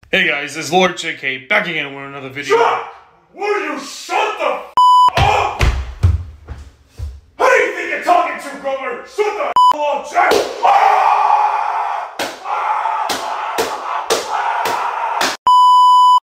Hey guys, it's Lord JK back again with another video. Jack! Will you shut the up? Who do you think you're talking to, Governor? Shut the up, Jack!